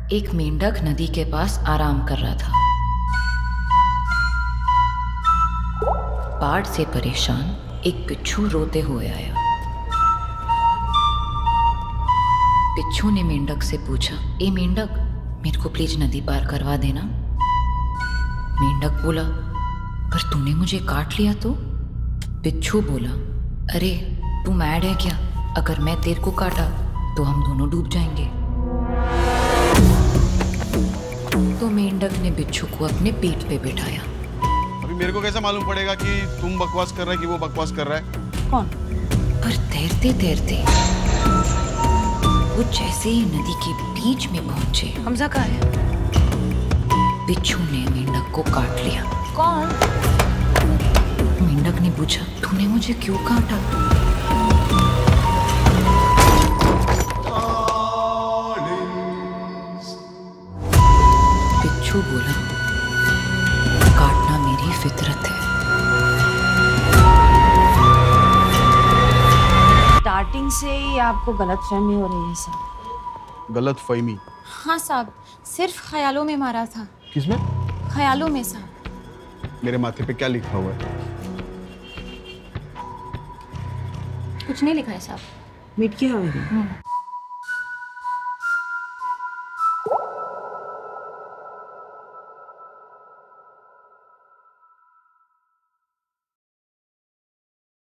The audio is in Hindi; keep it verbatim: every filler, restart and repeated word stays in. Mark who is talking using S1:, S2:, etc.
S1: एक मेंढक नदी के पास आराम कर रहा था। बाढ़ से परेशान एक बिच्छू रोते हुए आया। बिच्छू ने मेंढक से पूछा, ए मेंढक, मेरे को प्लीज नदी पार करवा देना। मेंढक बोला, पर तूने मुझे काट लिया तो? बिच्छू बोला, अरे तू मैड है क्या? अगर मैं तेरे को काटा तो हम दोनों डूब जाएंगे। तो मेंढक ने बिच्छू को अपने पीठ पे बिठाया।
S2: अभी मेरे को कैसे मालूम पड़ेगा कि तुम बकवास कर रहा है कि वो बकवास कर रहा है?
S1: कौन? पर तैरते तैरते वो जैसे ही नदी के बीच में पहुंचे।
S3: हमजा कहाँ है?
S1: बिच्छू ने मेंढक को काट लिया।
S3: कौन?
S1: मेंढक ने पूछा, तूने मुझे क्यों काटा? बिच्छू बोला, काटना मेरी फितरत है।
S3: स्टार्टिंग से ही आपको गलतफहमी हो रही है साहब।
S2: गलत फहमी?
S3: हाँ साहब, सिर्फ ख्यालों में मारा था।
S2: किसमें?
S3: ख्यालों में साहब।
S2: मेरे माथे पे क्या लिखा हुआ है?
S3: कुछ नहीं लिखा है साहब। मिट गया होगा।